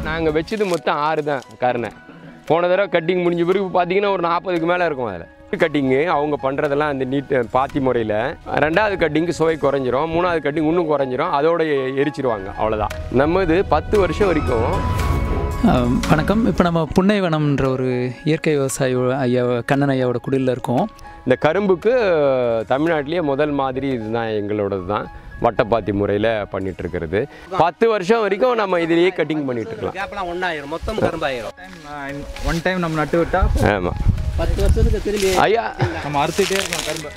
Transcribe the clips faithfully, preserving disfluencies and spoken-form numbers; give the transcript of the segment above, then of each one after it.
நாங்கள் வச்சது மொத்தம் ஆறு தான் கருணை. போன தடவை கட்டிங் முடிஞ்ச பிறகு பார்த்தீங்கன்னா ஒரு நாற்பதுக்கு மேலே இருக்கும். அதில் கட்டிங்கு அவங்க பண்ணுறதெல்லாம் அந்த நீட் பாத்தி முறையில். ரெண்டாவது கட்டிங்கு சுவை குறைஞ்சிரும், மூணாவது கட்டிங் இன்னும் குறைஞ்சிரும், அதோட எரிச்சிருவாங்க, அவ்வளோதான். நம்ம இது பத்து வருஷம் வரைக்கும். வணக்கம். இப்போ நம்ம புன்னைவனம்ன்ற ஒரு இயற்கை விவசாயி ஐயா கண்ணன் ஐயாவோட குடியில் இருக்கோம். இந்த கரும்புக்கு தமிழ்நாட்டிலேயே முதல் மாதிரி இதுதான் எங்களோடது தான். வட்டப்பாத்தி முறையில் பண்ணிட்டு இருக்கிறது. பத்து வருஷம் வரைக்கும் நம்ம இதிலேயே கட்டிங் பண்ணிட்டு இருக்கலாம். ஒன்றாயிரம் மொத்தம் கரும்பாயிரம். ஒன் டைம் நம்ம நட்டு விட்டா ஆமாம், பத்து வருஷத்துக்கு திரும்பி ஐயா நம்ம அறுத்துட்டே இருக்கலாம் கரும்பு.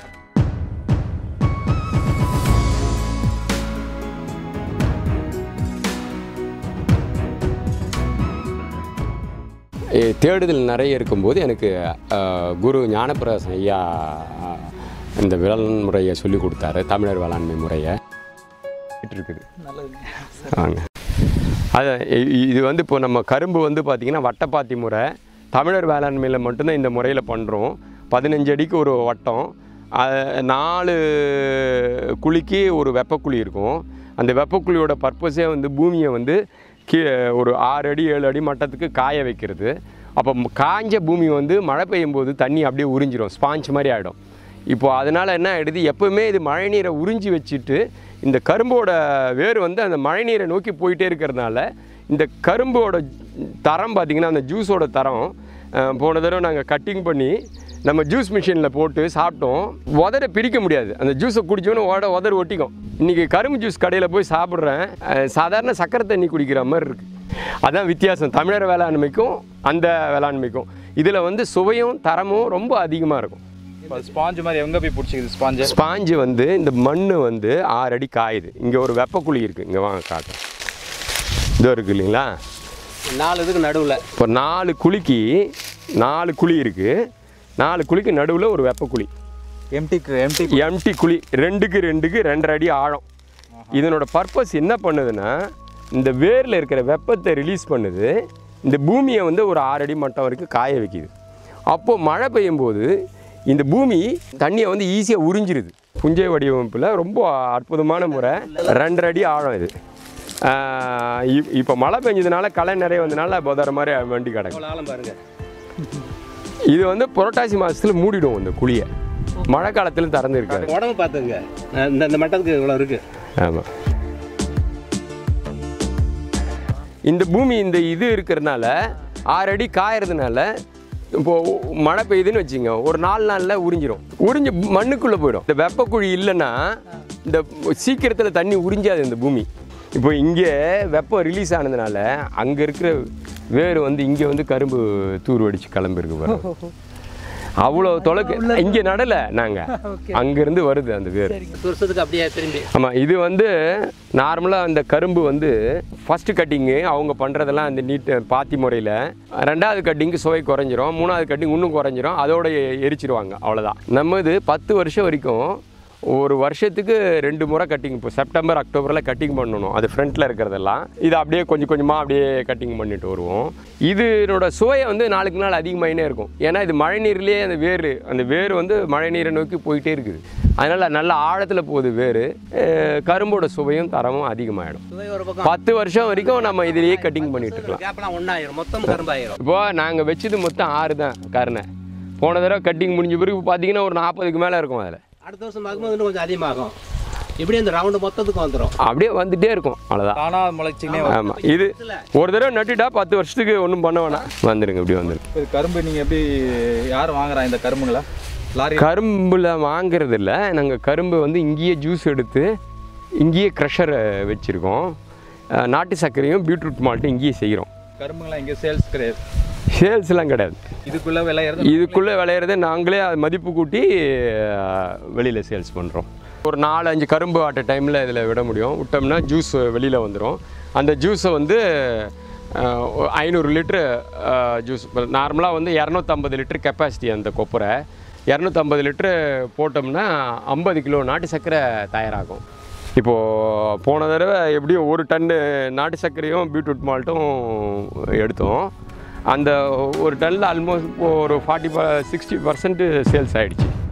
தேடுதல் நிறைய இருக்கும்போது எனக்கு குரு ஞானப்பிரகாசம் ஐயா இந்த வேளாண் முறையை சொல்லி கொடுத்தாரு, தமிழர் வேளாண்மை முறையை இருக்குது. வாங்க, அது இது வந்து இப்போ நம்ம கரும்பு வந்து பார்த்திங்கன்னா வட்டப்பாத்தி முறை. தமிழர் வேளாண்மையில் மட்டும்தான் இந்த முறையில் பண்ணுறோம். பதினஞ்சு அடிக்கு ஒரு வட்டம், நாலு குழிக்கு ஒரு வெப்பக்குழி இருக்கும். அந்த வெப்பக்குழியோட பர்பஸே வந்து பூமியை வந்து கீ ஒரு ஆறு அடி ஏழு அடி மட்டத்துக்கு காய வைக்கிறது. அப்போ காய்ஞ்ச பூமி வந்து மழை பெய்யும் போது தண்ணி அப்படியே உறிஞ்சிடும், ஸ்பாஞ்ச் மாதிரி ஆகிடும். இப்போது அதனால் என்ன ஆகிடுது, எப்போவுமே இது மழை நீரை உறிஞ்சி வச்சுட்டு இந்த கரும்போட வேர் வந்து அந்த மழை நீரை நோக்கி போயிட்டே இருக்கிறதுனால இந்த கரும்போட தரம் பார்த்திங்கன்னா அந்த ஜூஸோட தரம். போன தடவை நாங்கள் கட்டிங் பண்ணி நம்ம ஜூஸ் மிஷினில் போட்டு சாப்பிட்டோம். உதரை பிரிக்க முடியாது, அந்த ஜூஸை குடிச்சோன்னு உட உதறு ஒட்டிக்கும். இன்றைக்கி கரும்பு ஜூஸ் கடையில் போய் சாப்பிட்றேன், சாதாரண சக்கரை தண்ணி குடிக்கிற மாதிரி இருக்குது. அதுதான் வித்தியாசம் தமிழர் வேளாண்மைக்கும் அந்த வேளாண்மைக்கும். இதில் வந்து சுவையும் தரமும் ரொம்ப அதிகமாக இருக்கும். ஸ்பாஞ்சு மாதிரி எங்கே போய் பிடிச்சிக்குது ஸ்பாஞ்சு? ஸ்பாஞ்சு வந்து இந்த மண் வந்து ஆறு அடி காயுது. இங்கே ஒரு வெப்பக்குழி இருக்குது, இங்கே வாங்க காட்டும். இதோ இருக்குது இல்லைங்களா, நாலு இதுக்கு நடுவில். இப்போ நாலு குழிக்கு நாலு குழி இருக்குது. நாலு குழிக்கு நடுவில் ஒரு வெப்பக்குழி, எம்டி எம்டி எம்டி குழி, ரெண்டுக்கு ரெண்டுக்கு ரெண்டரை அடி ஆழம். இதனோட பர்பஸ் என்ன பண்ணுதுன்னா, இந்த வேரில் இருக்கிற வெப்பத்தை ரிலீஸ் பண்ணுது, இந்த பூமியை வந்து ஒரு ஆறு அடி மட்டம் வரைக்கும் காய வைக்கிது. அப்போது மழை பெய்யும்போது இந்த பூமி தண்ணியை வந்து ஈஸியாக உறிஞ்சிருது. புஞ்சை வடிவமைப்பில் ரொம்ப அற்புதமான முறை. ரெண்டரை அடி ஆழம் இது. இப்போ மழை பெஞ்சதுனால களை நிறைய வந்ததுனால போதார மாதிரி வண்டி கிடக்கும். பாருங்க, இது வந்து புரட்டாசி மாதத்தில் மூடிடும் இந்த குழியை, மழை காலத்தில் திறந்து இருக்காது. உடம்பு பார்த்துங்க, இந்த இந்த மட்டத்துக்கு இவ்வளோ இருக்குது. ஆமாம், இந்த பூமி இந்த இது இருக்கிறதுனால ஆறு அடி காயறதுனால இப்போது மழை பெய்யுதுன்னு வச்சுங்க, ஒரு நாலு நாளில் உறிஞ்சிரும். உறிஞ்சி மண்ணுக்குள்ளே போயிடும். இந்த வெப்பக்குழி இல்லைன்னா இந்த சீக்கிரத்தில் தண்ணி உறிஞ்சாது இந்த பூமி. இப்போ இங்கே வெப்பம் ரிலீஸ் ஆனதுனால அங்கே இருக்கிற வேர் வந்து இங்கே வந்து கரும்பு தூர் அடித்து கிளம்பிருக்கு பாருங்க. அவ்வளோ தொலைக்கு இங்கே நடலை, நாங்கள் அங்கேருந்து வருது அந்த வேர். வருஷத்துக்கு அப்படியே திரும்பி. ஆமாம், இது வந்து நார்மலாக அந்த கரும்பு வந்து ஃபஸ்ட்டு கட்டிங்கு அவங்க பண்ணுறதெல்லாம் அந்த நீட் பாத்தி முறையில். ரெண்டாவது கட்டிங்கு சுவை குறைஞ்சிரும், மூணாவது கட்டிங் இன்னும் குறைஞ்சிரும், அதோட எரிச்சிருவாங்க, அவ்வளோதான். நம்ம இது பத்து வருஷம் வரைக்கும் ஒரு வருஷத்துக்கு ரெண்டு முறை கட்டிங். இப்போ செப்டம்பர் அக்டோபரில் கட்டிங் பண்ணணும், அது ஃப்ரண்ட்டில் இருக்கிறதெல்லாம். இது அப்படியே கொஞ்சம் கொஞ்சமாக அப்படியே கட்டிங் பண்ணிட்டு வருவோம். இதனோட சுவையை வந்து நாளுக்கு நாள் அதிகமாகினே இருக்கும். ஏன்னா இது மழை நீர்லேயே அந்த வேர், அந்த வேர் வந்து மழை நீரை நோக்கி போயிட்டே இருக்குது. அதனால் நல்ல ஆழத்தில் போகுது வேர். கரும்போட சுவையும் தரமும் அதிகமாகிடும். பத்து வருஷம் வரைக்கும் நம்ம இதிலேயே கட்டிங் பண்ணிட்டு இருக்கலாம். ஒன்றாயிரம் மொத்தம் கரும்பாயிரம். இப்போ நாங்கள் வச்சது மொத்தம் ஆறு தான் கருணை. போன தடவை கட்டிங் முடிஞ்ச பிறகு பார்த்தீங்கன்னா ஒரு நாற்பதுக்கு மேலே இருக்கும். அதில் அடுத்த வருஷம் பார்க்கும்போது இன்னும் கொஞ்சம் அதிகமாகும். இப்படி அந்த ரவுண்டு மொத்தத்துக்கு வந்துடும், அப்படியே வந்துட்டே இருக்கும், அவ்வளோதான். ஆனால் முளைச்சினே. ஆமாம், இது ஒரு தடவை நட்டுட்டா பத்து வருஷத்துக்கு ஒன்றும் பண்ண வேணாம், வந்துடுங்க, இப்படி வந்துடும். இது கரும்பு நீங்கள் எப்படி யார் வாங்குறா இந்த கரும்புங்களா? லாரி கரும்பில் வாங்கிறது இல்லை, நாங்கள் கரும்பு வந்து இங்கேயே ஜூஸ் எடுத்து இங்கேயே க்ரஷரை வச்சுருக்கோம். நாட்டு சர்க்கரையும் பீட்ரூட் மால்ட்டும் இங்கேயே செய்கிறோம். கரும்புங்களாம் இங்கே சேல்ஸ் கிடையாது, சேல்ஸ்லாம் கிடையாது. இதுக்குள்ளே விளையிறது இதுக்குள்ளே விளையிறதே நாங்களே அது மதிப்பு கூட்டி வெளியில் சேல்ஸ் பண்ணுறோம். ஒரு நாலு அஞ்சு கரும்பு ஆட்ட டைமில் இதில் விட முடியும். விட்டோம்னா ஜூஸ் வெளியில் வந்துடும். அந்த ஜூஸை வந்து ஐநூறு லிட்ரு ஜூஸ் நார்மலாக வந்து இரநூத்தம்பது லிட்ரு கெப்பாசிட்டி அந்த கொப்பரை. இரநூத்தம்பது லிட்ரு போட்டோம்னா ஐம்பது கிலோ நாட்டு சர்க்கரை தயாராகும். இப்போது போன தடவை எப்படியும் ஒரு டன்னு நாட்டு சர்க்கரையும் பீட்ரூட் மால்ட்டும் எடுத்தோம். அந்த ஒரு டன்னில் ஆல்மோஸ்ட் இப்போ ஒரு ஃபார்ட்டி சிக்ஸ்டி பர்சன்ட்டு சேல்ஸ் ஆகிடுச்சு.